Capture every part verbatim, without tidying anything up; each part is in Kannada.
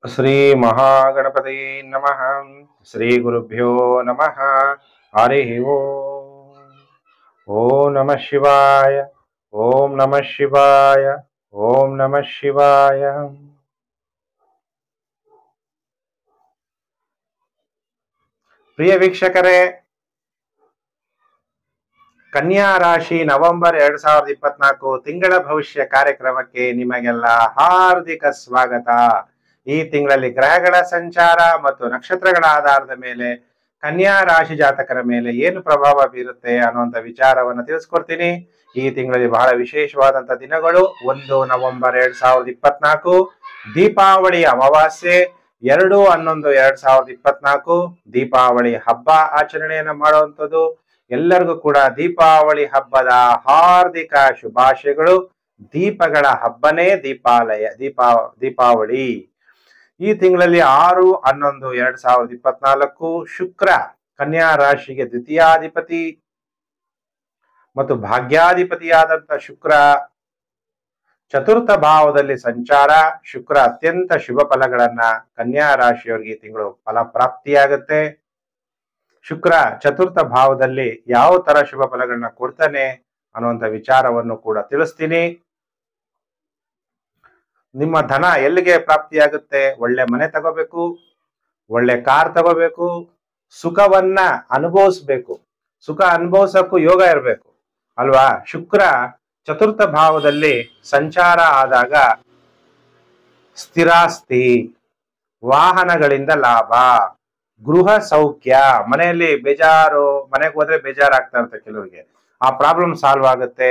ಶ್ರೀ ಮಹಾಗಣಪತಿ ನಮಃ. ಶ್ರೀ ಗುರುಭ್ಯೋ ನಮಃ. ಹರಿ ಓಂ. ಓಂ ನಮಃ ಶಿವಾಯ. ಓಂ ನಮಃ ಶಿವಾಯ. ಓಂ ನಮಃ ಶಿವಾಯ. ಪ್ರಿಯ ವೀಕ್ಷಕರೇ, ಕನ್ಯಾ ರಾಶಿ ನವೆಂಬರ್ ಎರಡ್ ಸಾವಿರದ ಇಪ್ಪತ್ನಾಲ್ಕು ತಿಂಗಳ ಭವಿಷ್ಯ ಕಾರ್ಯಕ್ರಮಕ್ಕೆ ನಿಮಗೆಲ್ಲ ಹಾರ್ದಿಕ ಸ್ವಾಗತ. ಈ ತಿಂಗಳಲ್ಲಿ ಗ್ರಹಗಳ ಸಂಚಾರ ಮತ್ತು ನಕ್ಷತ್ರಗಳ ಆಧಾರದ ಮೇಲೆ ಕನ್ಯಾ ರಾಶಿ ಜಾತಕರ ಮೇಲೆ ಏನು ಪ್ರಭಾವ ಬೀರುತ್ತೆ ಅನ್ನುವಂಥ ವಿಚಾರವನ್ನು ತಿಳಿಸ್ಕೊಡ್ತೀನಿ. ಈ ತಿಂಗಳಲ್ಲಿ ಬಹಳ ವಿಶೇಷವಾದಂಥ ದಿನಗಳು. ಒಂದು ನವೆಂಬರ್ ಎರಡ್ ಸಾವಿರದ ಇಪ್ಪತ್ನಾಲ್ಕು ದೀಪಾವಳಿ ಅಮಾವಾಸ್ಯೆ. ಎರಡು ಹನ್ನೊಂದು ಎರಡ್ ಸಾವಿರದ ಇಪ್ಪತ್ನಾಲ್ಕು ದೀಪಾವಳಿ ಹಬ್ಬ ಆಚರಣೆಯನ್ನ ಮಾಡುವಂಥದ್ದು. ಎಲ್ಲರಿಗೂ ಕೂಡ ದೀಪಾವಳಿ ಹಬ್ಬದ ಹಾರ್ದಿಕ ಶುಭಾಶಯಗಳು. ದೀಪಗಳ ಹಬ್ಬನೇ ದೀಪಾಲಯ ದೀಪಾ ದೀಪಾವಳಿ. ಈ ತಿಂಗಳಲ್ಲಿ ಆರು ಹನ್ನೊಂದು ಎರಡ್ ಸಾವಿರದ ಇಪ್ಪತ್ನಾಲ್ಕು ಶುಕ್ರ ಕನ್ಯಾ ರಾಶಿಗೆ ದ್ವಿತೀಯಾಧಿಪತಿ ಮತ್ತು ಭಾಗ್ಯಾಧಿಪತಿಯಾದಂಥ ಶುಕ್ರ ಚತುರ್ಥ ಭಾವದಲ್ಲಿ ಸಂಚಾರ. ಶುಕ್ರ ಅತ್ಯಂತ ಶುಭ ಫಲಗಳನ್ನ ಕನ್ಯಾ ರಾಶಿಯವರಿಗೆ ಈ ತಿಂಗಳು ಫಲ ಪ್ರಾಪ್ತಿಯಾಗುತ್ತೆ. ಶುಕ್ರ ಚತುರ್ಥ ಭಾವದಲ್ಲಿ ಯಾವ ತರ ಶುಭ ಫಲಗಳನ್ನ ಕೊಡ್ತಾನೆ ಅನ್ನುವಂಥ ವಿಚಾರವನ್ನು ಕೂಡ ತಿಳಿಸ್ತೀನಿ. ನಿಮ್ಮ ಧನ ಎಲ್ಲಿಗೆ ಪ್ರಾಪ್ತಿಯಾಗುತ್ತೆ? ಒಳ್ಳೆ ಮನೆ ತಗೋಬೇಕು, ಒಳ್ಳೆ ಕಾರ್ ತಗೋಬೇಕು, ಸುಖವನ್ನ ಅನುಭವಿಸ್ಬೇಕು. ಸುಖ ಅನುಭವಿಸಕ್ಕೂ ಯೋಗ ಇರಬೇಕು ಅಲ್ವಾ? ಶುಕ್ರ ಚತುರ್ಥ ಭಾವದಲ್ಲಿ ಸಂಚಾರ ಆದಾಗ ಸ್ಥಿರಾಸ್ತಿ, ವಾಹನಗಳಿಂದ ಲಾಭ, ಗೃಹ ಸೌಖ್ಯ. ಮನೆಯಲ್ಲಿ ಬೇಜಾರು, ಮನೆಗೆ ಹೋದ್ರೆ ಬೇಜಾರಾಗ್ತಾ ಇರುತ್ತೆ ಕೆಲವರಿಗೆ, ಆ ಪ್ರಾಬ್ಲಮ್ ಸಾಲ್ವ್ ಆಗುತ್ತೆ.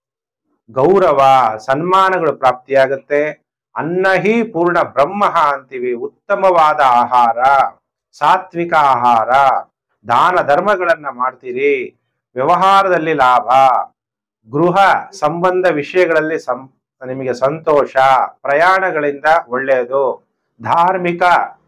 ಗೌರವ ಸನ್ಮಾನಗಳು ಪ್ರಾಪ್ತಿಯಾಗುತ್ತೆ. ಅನ್ನಹಿ ಪೂರ್ಣ ಬ್ರಹ್ಮ ಅಂತೀವಿ. ಉತ್ತಮವಾದ ಆಹಾರ, ಸಾತ್ವಿಕ ಆಹಾರ, ದಾನ ಧರ್ಮಗಳನ್ನ ಮಾಡ್ತೀರಿ. ವ್ಯವಹಾರದಲ್ಲಿ ಲಾಭ, ಗೃಹ ಸಂಬಂಧ ವಿಷಯಗಳಲ್ಲಿ ಸಂ ನಿಮಗೆ ಸಂತೋಷ, ಪ್ರಯಾಣಗಳಿಂದ ಒಳ್ಳೆಯದು, ಧಾರ್ಮಿಕ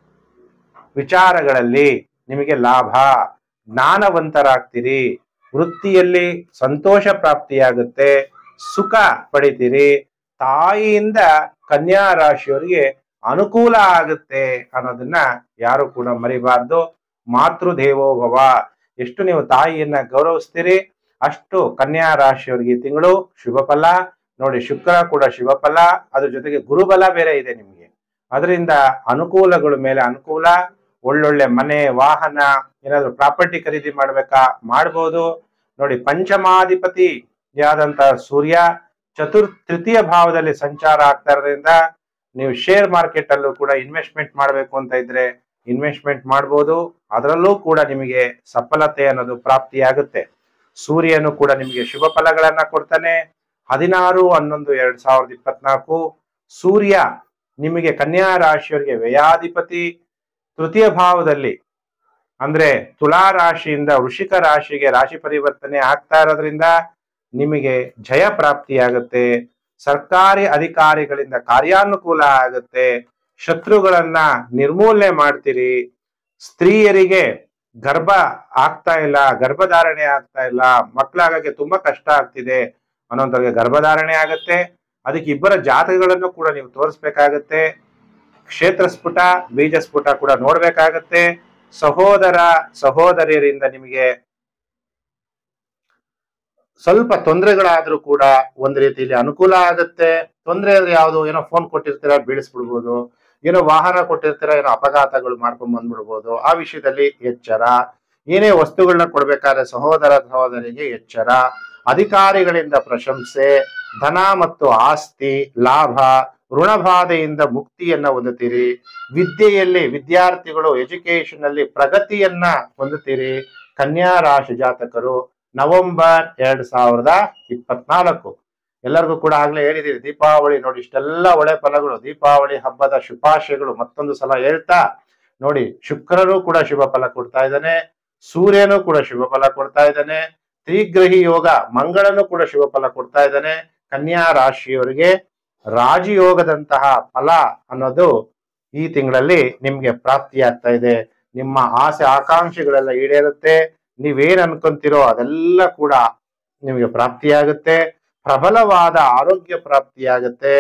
ವಿಚಾರಗಳಲ್ಲಿ ನಿಮಗೆ ಲಾಭ, ಜ್ಞಾನವಂತರಾಗ್ತೀರಿ, ವೃತ್ತಿಯಲ್ಲಿ ಸಂತೋಷ ಪ್ರಾಪ್ತಿಯಾಗುತ್ತೆ, ಸುಖ ಪಡಿತೀರಿ. ತಾಯಿಯಿಂದ ಕನ್ಯಾ ರಾಶಿಯವರಿಗೆ ಅನುಕೂಲ ಆಗುತ್ತೆ ಅನ್ನೋದನ್ನ ಯಾರು ಕೂಡ ಮರಿಬಾರ್ದು. ಮಾತೃದೇವೋ ಭವ. ಎಷ್ಟು ನೀವು ತಾಯಿಯನ್ನ ಗೌರವಿಸ್ತೀರಿ ಅಷ್ಟು ಕನ್ಯಾ ರಾಶಿಯವರಿಗೆ ಈ ತಿಂಗಳು ಶುಭ ಫಲ. ನೋಡಿ, ಶುಕ್ರ ಕೂಡ ಶುಭ ಫಲ, ಅದ್ರ ಜೊತೆಗೆ ಗುರುಬಲ ಬೇರೆ ಇದೆ ನಿಮಗೆ. ಅದರಿಂದ ಅನುಕೂಲಗಳ ಮೇಲೆ ಅನುಕೂಲ. ಒಳ್ಳೊಳ್ಳೆ ಮನೆ, ವಾಹನ, ಏನಾದ್ರು ಪ್ರಾಪರ್ಟಿ ಖರೀದಿ ಮಾಡ್ಬೇಕಾ ಮಾಡ್ಬೋದು. ನೋಡಿ, ಪಂಚಮಾಧಿಪತಿ ಯಾದಂತ ಸೂರ್ಯ ಚತುರ್ ತೃತೀಯ ಭಾವದಲ್ಲಿ ಸಂಚಾರ ಆಗ್ತಾ ಇರೋದ್ರಿಂದ ನೀವು ಶೇರ್ ಮಾರ್ಕೆಟ್ ಅಲ್ಲೂ ಕೂಡ ಇನ್ವೆಸ್ಟ್ಮೆಂಟ್ ಮಾಡಬೇಕು ಅಂತ ಇದ್ರೆ ಇನ್ವೆಸ್ಟ್ಮೆಂಟ್ ಮಾಡ್ಬೋದು. ಅದರಲ್ಲೂ ಕೂಡ ನಿಮಗೆ ಸಫಲತೆ ಅನ್ನೋದು ಪ್ರಾಪ್ತಿಯಾಗುತ್ತೆ. ಸೂರ್ಯನು ಕೂಡ ನಿಮಗೆ ಶುಭ ಫಲಗಳನ್ನ ಕೊಡ್ತಾನೆ. ಹದಿನಾರು ಹನ್ನೊಂದು ಎರಡ್ ಸಾವಿರದ ಇಪ್ಪತ್ನಾಲ್ಕು ಸೂರ್ಯ ನಿಮಗೆ ಕನ್ಯಾ ರಾಶಿಯವರಿಗೆ ವ್ಯಯಾಧಿಪತಿ. ತೃತೀಯ ಭಾವದಲ್ಲಿ ಅಂದ್ರೆ ತುಲಾ ರಾಶಿಯಿಂದ ವೃಷಿಕ ರಾಶಿಗೆ ರಾಶಿ ಪರಿವರ್ತನೆ ಆಗ್ತಾ ಇರೋದ್ರಿಂದ ನಿಮಗೆ ಜಯ ಪ್ರಾಪ್ತಿಯಾಗುತ್ತೆ. ಸರ್ಕಾರಿ ಅಧಿಕಾರಿಗಳಿಂದ ಕಾರ್ಯಾನುಕೂಲ ಆಗುತ್ತೆ. ಶತ್ರುಗಳನ್ನ ನಿರ್ಮೂಲನೆ ಮಾಡ್ತೀರಿ. ಸ್ತ್ರೀಯರಿಗೆ ಗರ್ಭ ಆಗ್ತಾ ಇಲ್ಲ, ಗರ್ಭಧಾರಣೆ ಆಗ್ತಾ ಇಲ್ಲ, ಮಕ್ಕಳಾಗಕ್ಕೆ ತುಂಬಾ ಕಷ್ಟ ಆಗ್ತಿದೆ ಅನ್ನೋಂಥವ್ರಿಗೆ ಗರ್ಭಧಾರಣೆ ಆಗುತ್ತೆ. ಅದಕ್ಕೆ ಇಬ್ಬರ ಜಾತಕಗಳನ್ನು ಕೂಡ ನೀವು ತೋರಿಸ್ಬೇಕಾಗತ್ತೆ. ಕ್ಷೇತ್ರ ಸ್ಫುಟ, ಬೀಜ ಸ್ಫುಟ ಕೂಡ ನೋಡ್ಬೇಕಾಗತ್ತೆ. ಸಹೋದರ ಸಹೋದರಿಯರಿಂದ ನಿಮಗೆ ಸ್ವಲ್ಪ ತೊಂದರೆಗಳಾದ್ರೂ ಕೂಡ ಒಂದ್ ರೀತಿಯಲ್ಲಿ ಅನುಕೂಲ ಆಗುತ್ತೆ. ತೊಂದರೆ ಅಂದ್ರೆ ಯಾವುದು? ಏನೋ ಫೋನ್ ಕೊಟ್ಟಿರ್ತೀರಾ, ಬೀಳಿಸ್ಬಿಡ್ಬೋದು. ಏನೋ ವಾಹನ ಕೊಟ್ಟಿರ್ತೀರಾ, ಏನೋ ಅಪಘಾತಗಳು ಮಾಡ್ಕೊಂಡ್ ಬಂದ್ಬಿಡ್ಬೋದು. ಆ ವಿಷಯದಲ್ಲಿ ಎಚ್ಚರ. ಏನೇ ವಸ್ತುಗಳನ್ನ ಕೊಡ್ಬೇಕಾದ್ರೆ ಸಹೋದರ ಸಹೋದರಿಗೆ ಎಚ್ಚರ. ಅಧಿಕಾರಿಗಳಿಂದ ಪ್ರಶಂಸೆ, ಧನ ಮತ್ತು ಆಸ್ತಿ ಲಾಭ, ಋಣಬಾಧೆಯಿಂದ ಮುಕ್ತಿಯನ್ನ ಹೊಂದುತ್ತೀರಿ. ವಿದ್ಯೆಯಲ್ಲಿ ವಿದ್ಯಾರ್ಥಿಗಳು ಎಜುಕೇಶನ್ ಅಲ್ಲಿ ಪ್ರಗತಿಯನ್ನ ಹೊಂದುತ್ತೀರಿ. ಕನ್ಯಾ ರಾಶಿ ಜಾತಕರು ನವೆಂಬರ್ ಎರಡ್ ಸಾವಿರದ ಇಪ್ಪತ್ನಾಲ್ಕು ಎಲ್ಲರಿಗೂ ಕೂಡ ಆಗ್ಲೇ ಹೇಳಿದೀರಿ. ದೀಪಾವಳಿ ನೋಡಿ, ಇಷ್ಟೆಲ್ಲ ಒಳ್ಳೆ ಫಲಗಳು, ದೀಪಾವಳಿ ಹಬ್ಬದ ಶುಭಾಶಯಗಳು ಮತ್ತೊಂದು ಸಲ ಹೇಳ್ತಾ ನೋಡಿ, ಶುಕ್ರನು ಕೂಡ ಶುಭ ಫಲ ಕೊಡ್ತಾ ಇದ್ದಾನೆ, ಸೂರ್ಯನು ಕೂಡ ಶುಭ ಫಲ ಕೊಡ್ತಾ ಇದ್ದಾನೆ, ತ್ರಿಗ್ರಹಿ ಯೋಗ ಮಂಗಳನು ಕೂಡ ಶುಭ ಫಲ ಕೊಡ್ತಾ ಇದ್ದಾನೆ. ಕನ್ಯಾ ರಾಶಿಯವರಿಗೆ ರಾಜಯೋಗದಂತಹ ಫಲ ಅನ್ನೋದು ಈ ತಿಂಗಳಲ್ಲಿ ನಿಮ್ಗೆ ಪ್ರಾಪ್ತಿಯಾಗ್ತಾ ಇದೆ. ನಿಮ್ಮ ಆಸೆ ಆಕಾಂಕ್ಷೆಗಳೆಲ್ಲ ಈಡೇರುತ್ತೆ. ನೀವೇನ್ ಅನ್ಕೊಂತೀರೋ ಅದೆಲ್ಲ ಕೂಡ ನಿಮಗೆ ಪ್ರಾಪ್ತಿಯಾಗುತ್ತೆ. ಪ್ರಬಲವಾದ ಆರೋಗ್ಯ ಪ್ರಾಪ್ತಿಯಾಗುತ್ತೆ.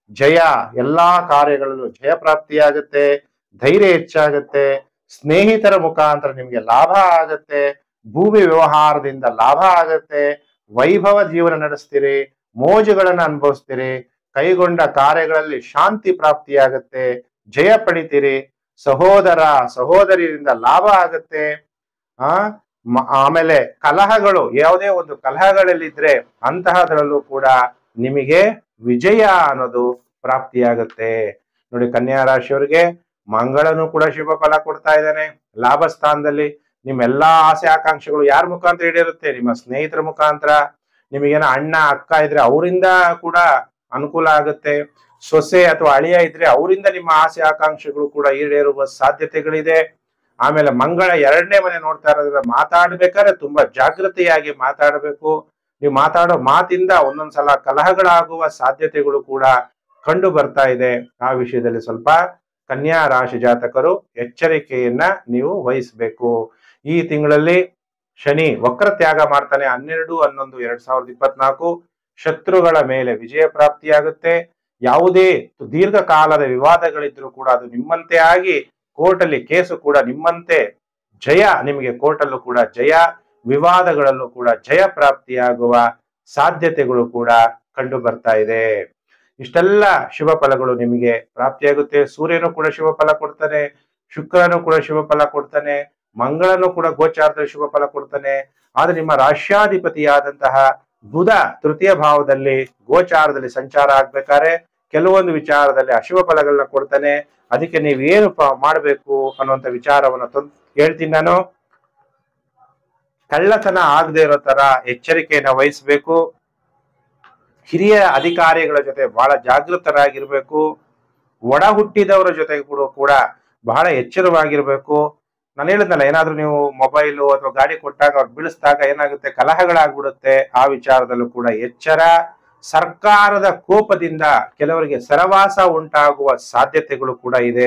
ಜಯ, ಎಲ್ಲಾ ಕಾರ್ಯಗಳಲ್ಲೂ ಜಯ ಪ್ರಾಪ್ತಿಯಾಗುತ್ತೆ, ಧೈರ್ಯ ಹೆಚ್ಚಾಗುತ್ತೆ, ಸ್ನೇಹಿತರ ಮುಖಾಂತರ ನಿಮ್ಗೆ ಲಾಭ ಆಗತ್ತೆ, ಭೂಮಿ ವ್ಯವಹಾರದಿಂದ ಲಾಭ ಆಗತ್ತೆ, ವೈಭವ ಜೀವನ ನಡೆಸ್ತೀರಿ, ಮೋಜುಗಳನ್ನ ಅನುಭವಿಸ್ತೀರಿ, ಕೈಗೊಂಡ ಕಾರ್ಯಗಳಲ್ಲಿ ಶಾಂತಿ ಪ್ರಾಪ್ತಿಯಾಗತ್ತೆ, ಜಯ ಪಡಿತೀರಿ, ಸಹೋದರ ಸಹೋದರಿಯರಿಂದ ಲಾಭ ಆಗತ್ತೆ. ಆ ಆಮೇಲೆ ಕಲಹಗಳು, ಯಾವುದೇ ಒಂದು ಕಲಹಗಳಲ್ಲಿದ್ರೆ ಅಂತಹದ್ರಲ್ಲೂ ಕೂಡ ನಿಮಗೆ ವಿಜಯ ಅನ್ನೋದು ಪ್ರಾಪ್ತಿಯಾಗತ್ತೆ. ನೋಡಿ, ಕನ್ಯಾ ರಾಶಿಯವರಿಗೆ ಮಂಗಳನು ಕೂಡ ಶುಭ ಫಲ ಕೊಡ್ತಾ ಇದ್ದಾನೆ. ಲಾಭ ಸ್ಥಾನದಲ್ಲಿ ನಿಮ್ಮೆಲ್ಲಾ ಆಸೆ ಆಕಾಂಕ್ಷೆಗಳು ಯಾರ ಮುಖಾಂತರ ಈಡೇರುತ್ತೆ? ನಿಮ್ಮ ಸ್ನೇಹಿತರ ಮುಖಾಂತರ. ನಿಮಗೇನ ಅಣ್ಣ ಅಕ್ಕ ಇದ್ರೆ ಅವರಿಂದ ಕೂಡ ಅನುಕೂಲ ಆಗುತ್ತೆ. ಸೊಸೆ ಅಥವಾ ಅಳಿಯ ಇದ್ರೆ ಅವರಿಂದ ನಿಮ್ಮ ಆಸೆ ಆಕಾಂಕ್ಷೆಗಳು ಕೂಡ ಈಡೇರುವ ಸಾಧ್ಯತೆಗಳಿದೆ. ಆಮೇಲೆ ಮಂಗಳ ಎರಡನೇ ಮನೆ ನೋಡ್ತಾ ಇರೋದ್ರಿಂದ ಮಾತಾಡ್ಬೇಕಾದ್ರೆ ತುಂಬಾ ಜಾಗೃತಿಯಾಗಿ ಮಾತಾಡಬೇಕು. ನೀವು ಮಾತಾಡೋ ಮಾತಿಂದ ಒಂದೊಂದ್ಸಲ ಕಲಹಗಳಾಗುವ ಸಾಧ್ಯತೆಗಳು ಕೂಡ ಕಂಡು ಬರ್ತಾ ಇದೆ. ಆ ವಿಷಯದಲ್ಲಿ ಸ್ವಲ್ಪ ಕನ್ಯಾ ರಾಶಿ ಜಾತಕರು ಎಚ್ಚರಿಕೆಯನ್ನ ನೀವು ವಹಿಸಬೇಕು. ಈ ತಿಂಗಳಲ್ಲಿ ಶನಿ ವಕ್ರ ತ್ಯಾಗ ಮಾಡ್ತಾನೆ. ಹನ್ನೆರಡು ಹನ್ನೊಂದು ಎರಡ್ ಸಾವಿರದ ಇಪ್ಪತ್ನಾಲ್ಕು ಶತ್ರುಗಳ ಮೇಲೆ ವಿಜಯ ಪ್ರಾಪ್ತಿಯಾಗುತ್ತೆ. ಯಾವುದೇ ದೀರ್ಘಕಾಲದ ವಿವಾದಗಳಿದ್ರು ಕೂಡ ಅದು ನಿಮ್ಮಂತೆ ಆಗಿ ಕೋರ್ಟಲ್ಲಿ ಕೇಸು ಕೂಡ ನಿಮ್ಮಂತೆ ಜಯ, ನಿಮಗೆ ಕೋರ್ಟಲ್ಲೂ ಕೂಡ ಜಯ, ವಿವಾದಗಳಲ್ಲೂ ಕೂಡ ಜಯ ಪ್ರಾಪ್ತಿಯಾಗುವ ಸಾಧ್ಯತೆಗಳು ಕೂಡ ಕಂಡು ಬರ್ತಾ ಇದೆ. ಇಷ್ಟೆಲ್ಲ ಶುಭ ಫಲಗಳು ನಿಮಗೆ ಪ್ರಾಪ್ತಿಯಾಗುತ್ತೆ. ಸೂರ್ಯನು ಕೂಡ ಶುಭ ಫಲ ಕೊಡ್ತಾನೆ, ಶುಕ್ರನು ಕೂಡ ಶುಭ ಫಲ ಕೊಡ್ತಾನೆ, ಮಂಗಳನು ಕೂಡ ಗೋಚಾರದಲ್ಲಿ ಶುಭ ಫಲ ಕೊಡ್ತಾನೆ. ಆದ್ರೆ ನಿಮ್ಮ ರಾಶ್ಯಾಧಿಪತಿಯಾದಂತಹ ಬುಧ ತೃತೀಯ ಭಾವದಲ್ಲಿ ಗೋಚಾರದಲ್ಲಿ ಸಂಚಾರ ಆಗ್ಬೇಕಾದ್ರೆ ಕೆಲವೊಂದು ವಿಚಾರದಲ್ಲಿ ಅಶುಭ ಫಲಗಳನ್ನ ಕೊಡ್ತಾನೆ. ಅದಕ್ಕೆ ನೀವೇನು ಮಾಡಬೇಕು ಅನ್ನುವಂಥ ವಿಚಾರವನ್ನ ಹೇಳ್ತೀನಿ ನಾನು. ಕಳ್ಳತನ ಆಗದೆ ಇರೋ ತರ ಎಚ್ಚರಿಕೆಯನ್ನ ವಹಿಸ್ಬೇಕು. ಹಿರಿಯ ಅಧಿಕಾರಿಗಳ ಜೊತೆ ಬಹಳ ಜಾಗೃತರಾಗಿರ್ಬೇಕು. ಒಡ ಹುಟ್ಟಿದವರ ಜೊತೆ ಕೂಡ ಕೂಡ ಬಹಳ ಎಚ್ಚರವಾಗಿರ್ಬೇಕು. ನಾನು ಹೇಳಿದ್ನಲ್ಲ, ಏನಾದ್ರೂ ನೀವು ಮೊಬೈಲು ಅಥವಾ ಗಾಡಿ ಕೊಟ್ಟಾಗ ಅವ್ರು ಬೀಳಿಸಿದಾಗ ಏನಾಗುತ್ತೆ, ಕಲಹಗಳಾಗ್ಬಿಡುತ್ತೆ. ಆ ವಿಚಾರದಲ್ಲೂ ಕೂಡ ಎಚ್ಚರ. ಸರ್ಕಾರದ ಕೋಪದಿಂದ ಕೆಲವರಿಗೆ ಸರವಾಸ ಉಂಟಾಗುವ ಸಾಧ್ಯತೆಗಳು ಕೂಡ ಇದೆ.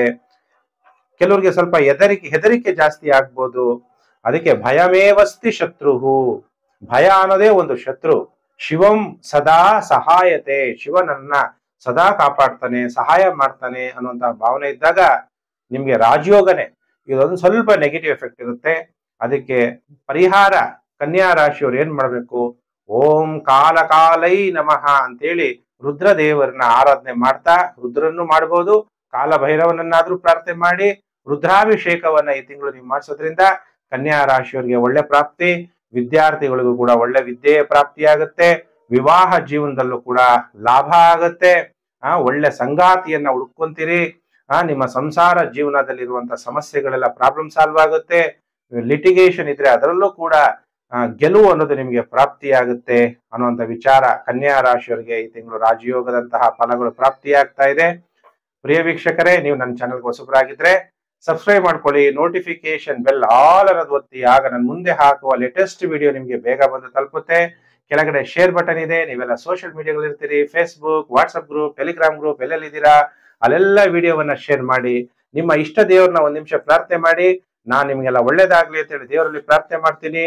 ಕೆಲವರಿಗೆ ಸ್ವಲ್ಪ ಹೆದರಿಕೆ ಹೆದರಿಕೆ ಜಾಸ್ತಿ ಆಗ್ಬೋದು. ಅದಕ್ಕೆ ಭಯಮೇವಸ್ತಿ ಶತ್ರುಹು, ಭಯ ಅನ್ನೋದೇ ಒಂದು ಶತ್ರು. ಶಿವಂ ಸದಾ ಸಹಾಯತೆ, ಶಿವನನ್ನ ಸದಾ ಕಾಪಾಡ್ತಾನೆ, ಸಹಾಯ ಮಾಡ್ತಾನೆ ಅನ್ನುವಂತಹ ಭಾವನೆ ಇದ್ದಾಗ ನಿಮ್ಗೆ ರಾಜಯೋಗನೆ. ಇದೊಂದು ಸ್ವಲ್ಪ ನೆಗೆಟಿವ್ ಎಫೆಕ್ಟ್ ಇರುತ್ತೆ. ಅದಕ್ಕೆ ಪರಿಹಾರ ಕನ್ಯಾ ರಾಶಿಯವ್ರು ಏನ್ ಮಾಡ್ಬೇಕು, ಓಂ ಕಾಲ ಕಾಲೈ ನಮಃ ಅಂತೇಳಿ ರುದ್ರ ದೇವರನ್ನ ಆರಾಧನೆ ಮಾಡ್ತಾ, ರುದ್ರನ್ನು ಮಾಡ್ಬೋದು, ಕಾಲ ಭೈರವನನ್ನಾದ್ರೂ ಪ್ರಾರ್ಥನೆ ಮಾಡಿ ರುದ್ರಾಭಿಷೇಕವನ್ನ ಈ ತಿಂಗಳು ನೀವು ಮಾಡಿಸೋದ್ರಿಂದ ಕನ್ಯಾ ರಾಶಿಯವರಿಗೆ ಒಳ್ಳೆ ಪ್ರಾಪ್ತಿ. ವಿದ್ಯಾರ್ಥಿಗಳಿಗೂ ಕೂಡ ಒಳ್ಳೆ ವಿದ್ಯೆ ಪ್ರಾಪ್ತಿಯಾಗುತ್ತೆ. ವಿವಾಹ ಜೀವನದಲ್ಲೂ ಕೂಡ ಲಾಭ ಆಗತ್ತೆ. ಆ ಒಳ್ಳೆ ಸಂಗಾತಿಯನ್ನ ಹುಡ್ಕೊಂತೀರಿ. ಆ ನಿಮ್ಮ ಸಂಸಾರ ಜೀವನದಲ್ಲಿರುವಂತ ಸಮಸ್ಯೆಗಳೆಲ್ಲ ಪ್ರಾಬ್ಲಮ್ ಸಾಲ್ವ್ ಆಗುತ್ತೆ. ಲಿಟಿಗೇಷನ್ ಇದ್ರೆ ಅದರಲ್ಲೂ ಕೂಡ ಗೆಲುವು ಅನ್ನೋದು ನಿಮಗೆ ಪ್ರಾಪ್ತಿಯಾಗುತ್ತೆ ಅನ್ನುವಂಥ ವಿಚಾರ ಕನ್ಯಾ ರಾಶಿಯವರಿಗೆ ಈ ತಿಂಗಳು ರಾಜಯೋಗದಂತಹ ಫಲಗಳು ಪ್ರಾಪ್ತಿಯಾಗ್ತಾ ಇದೆ. ಪ್ರಿಯ ವೀಕ್ಷಕರೇ, ನೀವು ನನ್ನ ಚಾನೆಲ್ಗೆ ಹೊಸಬರಾಗಿದ್ರೆ ಸಬ್ಸ್ಕ್ರೈಬ್ ಮಾಡ್ಕೊಳ್ಳಿ, ನೋಟಿಫಿಕೇಶನ್ ಬೆಲ್ ಆಲ್ ಅನ್ನೋದು ಒತ್ತಿ. ಆಗ ನಾನು ಮುಂದೆ ಹಾಕುವ ಲೇಟೆಸ್ಟ್ ವಿಡಿಯೋ ನಿಮಗೆ ಬೇಗ ಬಂದು ತಲುಪುತ್ತೆ. ಕೆಳಗಡೆ ಶೇರ್ ಬಟನ್ ಇದೆ. ನೀವೆಲ್ಲ ಸೋಷಿಯಲ್ ಮೀಡಿಯಾಗಳು ಇರ್ತೀರಿ, Facebook, WhatsApp group, Telegram group ಎಲ್ಲೆಲ್ಲಿದ್ದೀರಾ ಅಲ್ಲೆಲ್ಲ ವಿಡಿಯೋವನ್ನ ಶೇರ್ ಮಾಡಿ. ನಿಮ್ಮ ಇಷ್ಟ ದೇವ್ರನ್ನ ಒಂದ್ ನಿಮಿಷ ಪ್ರಾರ್ಥನೆ ಮಾಡಿ. ನಾನ್ ನಿಮ್ಗೆಲ್ಲ ಒಳ್ಳೇದಾಗ್ಲಿ ಅಂತ ಹೇಳಿ ದೇವರಲ್ಲಿ ಪ್ರಾರ್ಥನೆ ಮಾಡ್ತೀನಿ.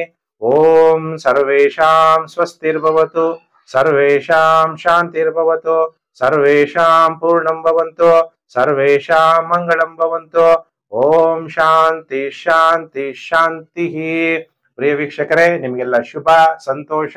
ಓಂ ಸರ್ವೇಶಾಂ ಸ್ವಸ್ತಿರ್ಭವತು, ಸರ್ವೇಶಾಂ ಶಾಂತಿರ್ಭವತು, ಸರ್ವೇಶಾಂ ಪೂರ್ಣಂ ಭವಂತು, ಸರ್ವೇಶಾಂ ಮಂಗಳಂ ಭವಂತು. ಓಂ ಶಾಂತಿ ಶಾಂತಿ ಶಾಂತಿ. ಪ್ರಿಯ ವೀಕ್ಷಕರೇ, ನಿಮ್ಗೆಲ್ಲ ಶುಭ, ಸಂತೋಷ,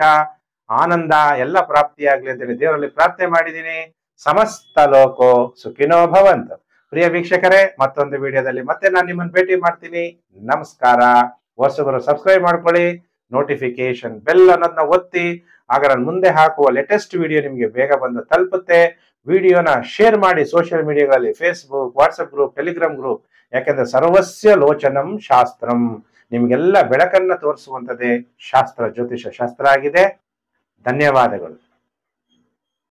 ಆನಂದ ಎಲ್ಲ ಪ್ರಾಪ್ತಿಯಾಗ್ಲಿ ಅಂತೇಳಿ ದೇವರಲ್ಲಿ ಪ್ರಾರ್ಥನೆ ಮಾಡಿದ್ದೀನಿ. ಸಮಸ್ತ ಲೋಕೋ ಸುಖಿನೋ ಭವಂತು. ಪ್ರಿಯ ವೀಕ್ಷಕರೇ, ಮತ್ತೊಂದು ವಿಡಿಯೋದಲ್ಲಿ ಮತ್ತೆ ನಾನು ನಿಮ್ಮನ್ನು ಭೇಟಿ ಮಾಡ್ತೀನಿ. ನಮಸ್ಕಾರ. ಹೊಸಬರು ಸಬ್ಸ್ಕ್ರೈಬ್ ಮಾಡ್ಕೊಳ್ಳಿ, ನೋಟಿಫಿಕೇಶನ್ ಬೆಲ್ ಅನ್ನೋದನ್ನ ಒತ್ತಿ. ಆಗ ನಾನು ಮುಂದೆ ಹಾಕುವ ಲೇಟೆಸ್ಟ್ ವಿಡಿಯೋ ನಿಮಗೆ ಬೇಗ ಬಂದು ತಲುಪುತ್ತೆ. ವಿಡಿಯೋನ ಶೇರ್ ಮಾಡಿ ಸೋಷಿಯಲ್ ಮೀಡಿಯಾಗಳಲ್ಲಿ, Facebook, WhatsApp group, Telegram group. ಯಾಕೆಂದ್ರೆ ಸರ್ವಸ್ಯ ಲೋಚನಂ ಶಾಸ್ತ್ರಂ, ನಿಮ್ಗೆಲ್ಲ ಬೆಳಕನ್ನ ತೋರಿಸುವಂತದ್ದೇ ಶಾಸ್ತ್ರ, ಜ್ಯೋತಿಷ ಶಾಸ್ತ್ರ ಆಗಿದೆ. ಧನ್ಯವಾದಗಳು.